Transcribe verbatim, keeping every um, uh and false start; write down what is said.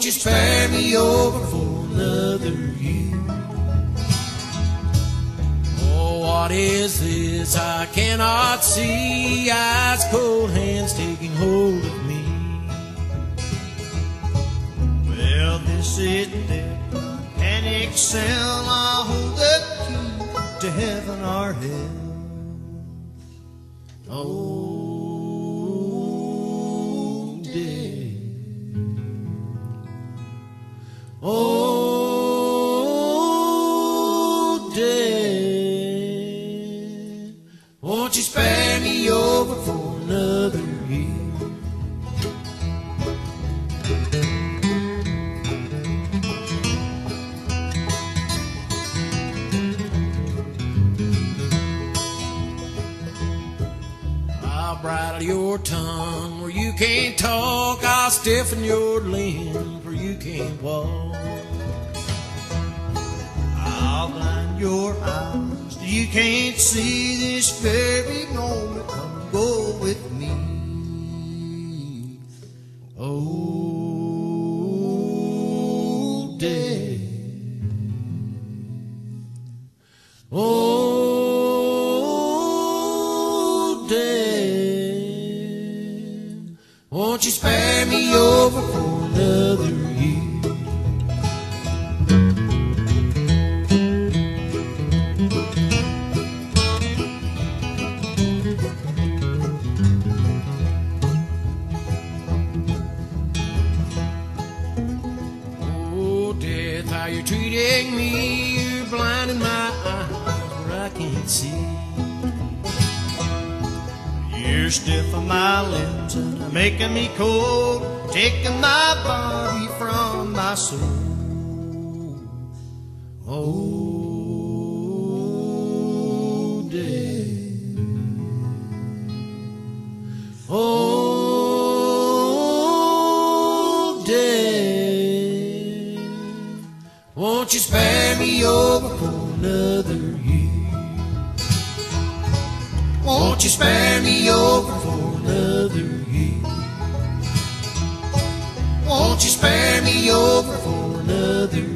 Won't you spare me over for another year? Oh, what is this I cannot see? Ice cold hands taking hold of me. Well, this is death, mechanic cell. I hold the key to heaven or hell. Oh, death. Oh, death, won't you spare me over for another year? I'll bridle your tongue where you can't talk. I'll stiffen your limbs where you can't walk. I'll blind your eyes till you can't see. This very moment, come go with me. Oh, death. Oh, death, won't you spare me over for another year? How you're treating me, you're blinding my eyes where I can't see. You're stiffing my limbs and making me cold, taking my body from my soul. Oh, death. Oh, death, won't you spare me over for another year? Won't you spare me over for another year? Won't you spare me over for another year?